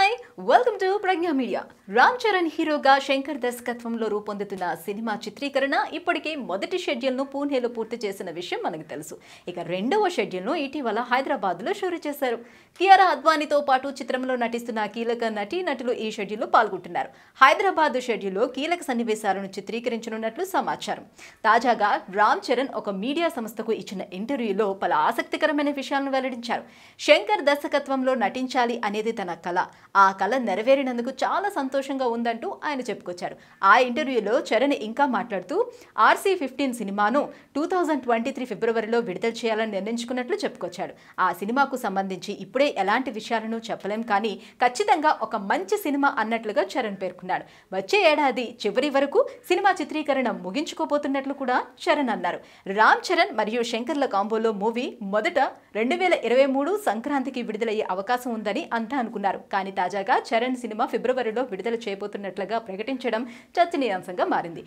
Hi, welcome to Pregnya Media. RamCharan హీరోగా శంకర్ దర్శకత్వంలో రూపొందుతున్న సినిమా చిత్రీకరణ ఇప్పటికే మొదటి షెడ్యూల్ను పూణేలో పూర్తి చేసిన విషయం మనకు తెలుసు. ఇక రెండవ షెడ్యూల్ను ఇటీవల హైదరాబాద్లో షూరు చేశారు. కియారా అద్వానీతో పాటు చిత్రంలో నటిస్తున్న కీలక నటులు ఈ షెడ్యూల్లో పాల్గొంటున్నారు. హైదరాబాద్ షెడ్యూల్లో కీలక సన్నివేశాలను చిత్రీకరించనున్నట్లు సమాచారం. తాజాగా రామ్ చరణ్ ఒక మీడియా సంస్థకు ఇచ్చిన ఇంటర్వ్యూలో పలు ఆసక్తికరమైన విషయాలను వెల్లడించారు. శంకర్ దర్శకత్వంలో నటించాలి అనేది తన కల. ఆ కల నెరవేరినందుకు చాలా సంతోషంగా ఉందంటూ ఆయన చెప్పుకొచ్చారు. ఆ ఇంటర్వ్యూలో చరణ్ ఇంకా మాట్లాడుతూ RC15 సినిమాను 2023 ఫిబ్రవరిలో విడుదల చేయాలని నిర్ణయించుకున్నట్లు చెప్పుకొచ్చాడు. ఆ సినిమాకు సంబంధించి ఇప్పుడే ఎలాంటి విషయాలను చెప్పలేం, కానీ ఖచ్చితంగా ఒక మంచి సినిమా అన్నట్లుగా చరణ్ పేర్కొన్నాడు. వచ్చే ఏడాది చివరి వరకు సినిమా చిత్రీకరణ ముగించుకోబోతున్నట్లు కూడా చరణ్ అన్నారు. రామ్ చరణ్ మరియు శంకర్ల కాంబోలో మూవీ మొదట 2023 సంక్రాంతికి విడుదలయ్యే అవకాశం ఉందని అంతా అనుకున్నారు. కానీ తాజాగా చరణ్ సినిమా ఫిబ్రవరిలో విడుదల చేయబోతున్నట్లుగా ప్రకటించడం చర్చనీయాంశంగా మారింది.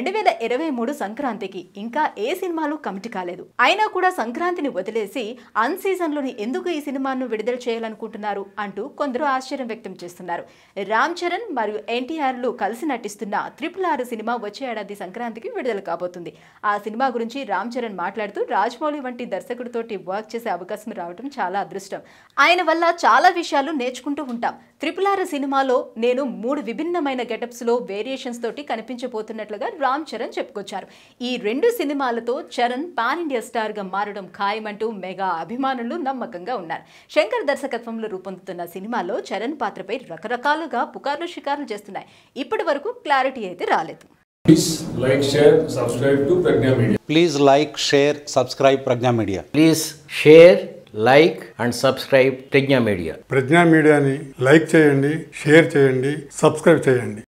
2023 సంక్రాంతికి ఇంకా ఏ సినిమాలు కమిట్ కాలేదు. అయినా కూడా సంక్రాంతిని వదిలేసి అన్ సీజన్లోని ఎందుకు ఈ సినిమాను విడుదల చేయాలనుకుంటున్నారు అంటూ కొందరు ఆశ్చర్యం వ్యక్తం చేస్తున్నారు. రామ్ చరణ్ మరియు ఎన్టీఆర్లు కలిసి నటిస్తున్న RRR సినిమా వచ్చే ఏడాది సంక్రాంతికి విడుదల కాబోతుంది. ఆ సినిమా గురించి రామ్ చరణ్ మాట్లాడుతూ రాజమౌళి వంటి దర్శకుడితోటి వర్క్ చేసే అవకాశం రావడం చాలా అదృష్టం. ఆయన వల్ల చాలా విషయాలు నేర్చుకుంటూ ఉంటాం. RRR సినిమాలో నేను 3 విభిన్నమైన గెటప్స్ లో వేరియేషన్స్ తోటి కనిపించబోతున్నట్లుగా రామ్ చరణ్ చెప్పుకొచ్చారు. ఈ 2 సినిమాలతో చరణ్ పాన్ ఇండియా స్టార్ గా మారడం ఖాయమంటూ మెగా అభిమానులు నమ్మకంగా ఉన్నారు. శంకర్ దర్శకత్వంలో రూపొందుతున్న సినిమాలో చరణ్ పాత్రపై రకరకాలుగా పుకార్లు షికార్లు చేస్తున్నాయి. ఇప్పటి వరకు క్లారిటీ అయితే రాలేదు. Please like, share, subscribe to Pregnya Media. Please like, share, subscribe Pregnya Media. Please share, like and subscribe Pregnya Media. ప్రజ్ఞా మీడియాని లైక్ చేయండి, షేర్ చేయండి, సబ్స్క్రైబ్ చేయండి.